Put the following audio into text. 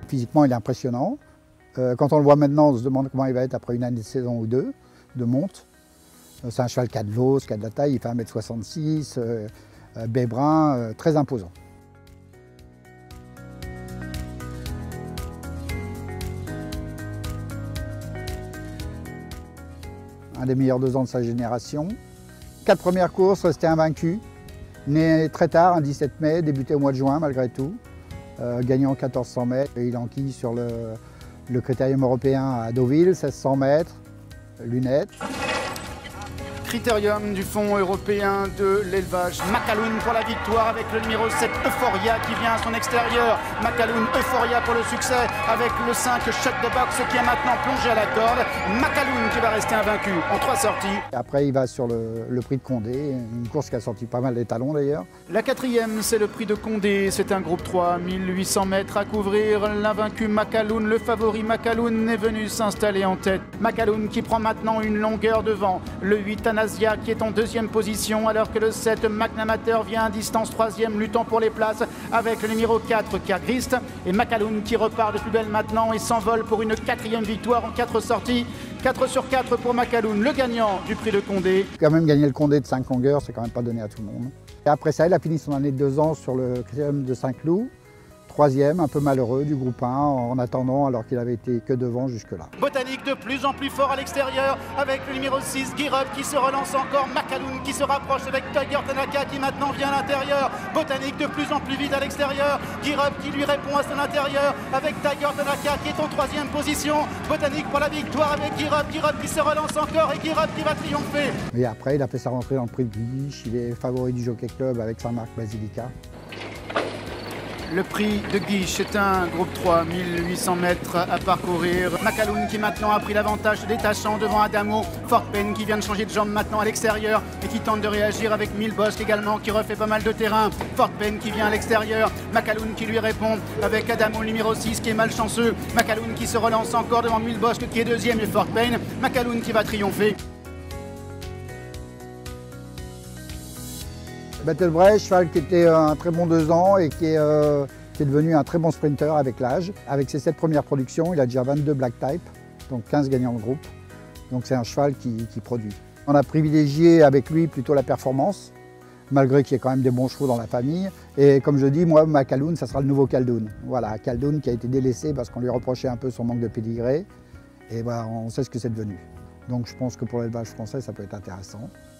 Physiquement, il est impressionnant. Quand on le voit maintenant, on se demande comment il va être après une année de saison ou deux de monte. C'est un cheval qui a de l'os, qui a de la taille, il fait 1,66 m, bai brun, très imposant. Un des meilleurs 2 ans de sa génération. 4 premières courses, resté invaincu. Né très tard, un 17 mai, débuté au mois de juin malgré tout. Gagnant 1400 mètres. Il enquille sur le critérium européen à Deauville, 1600 mètres, lunettes. Critérium du Fonds européen de l'élevage. Macaloun pour la victoire avec le numéro 7, Euphoria, qui vient à son extérieur. Macaloun, Euphoria pour le succès avec le 5, Shut the Box, qui est maintenant plongé à la corde. Macaloun qui va rester invaincu en 3 sorties. Après, il va sur le prix de Condé, une course qui a sorti pas mal d'étalons d'ailleurs. La 4e, c'est le prix de Condé. C'est un groupe 3, 1800 mètres à couvrir. L'invaincu Macaloun, le favori Macaloun est venu s'installer en tête. Macaloun qui prend maintenant une longueur devant. Le 8, Anasia, qui est en 2e position, alors que le 7, McNamater, vient à distance 3e, luttant pour les places avec le numéro 4, Cargrist. Et Macaloun qui repart de plus belle maintenant et s'envole pour une 4e victoire en 4 sorties. 4 sur 4 pour Macaloun, le gagnant du prix de Condé. Quand même gagner le Condé de 5 longueurs, c'est quand même pas donné à tout le monde. Et après ça, il a fini son année de 2 ans sur le critérium de Saint-Cloud. 3e, un peu malheureux du groupe 1 en attendant alors qu'il avait été que devant jusque-là. Botanique de plus en plus fort à l'extérieur avec le numéro 6, Girup qui se relance encore, Macaloun qui se rapproche avec Tiger Tanaka qui maintenant vient à l'intérieur. Botanique de plus en plus vite à l'extérieur, Girup qui lui répond à son intérieur avec Tiger Tanaka qui est en 3e position. Botanique pour la victoire avec Girup, Girup qui se relance encore et Girup qui va triompher. Et après, il a fait sa rentrée dans le prix de Guiche, il est favori du Jockey Club avec Saint-Marc Basilica. Le prix de Guiche est un groupe 3, 1800 mètres à parcourir. Macaloun qui maintenant a pris l'avantage détachant devant Adamo. Fort Pen qui vient de changer de jambe maintenant à l'extérieur et qui tente de réagir avec Milbosque également qui refait pas mal de terrain. Fort Pen qui vient à l'extérieur. Macaloun qui lui répond avec Adamo numéro 6 qui est malchanceux. Macaloun qui se relance encore devant Milbosque qui est 2e et Fort Pen. Macaloun qui va triompher. Battlebrecht, cheval qui était un très bon 2 ans et qui est devenu un très bon sprinter avec l'âge. Avec ses 7 premières productions, il a déjà 22 black type, donc 15 gagnants de groupe. Donc c'est un cheval qui produit. On a privilégié avec lui plutôt la performance, malgré qu'il y ait quand même des bons chevaux dans la famille. Et comme je dis, moi, Macaloun, ça sera le nouveau Khaldoun. Voilà, Khaldoun qui a été délaissé parce qu'on lui reprochait un peu son manque de pédigré. Et voilà, on sait ce que c'est devenu. Donc je pense que pour l'élevage français, ça peut être intéressant.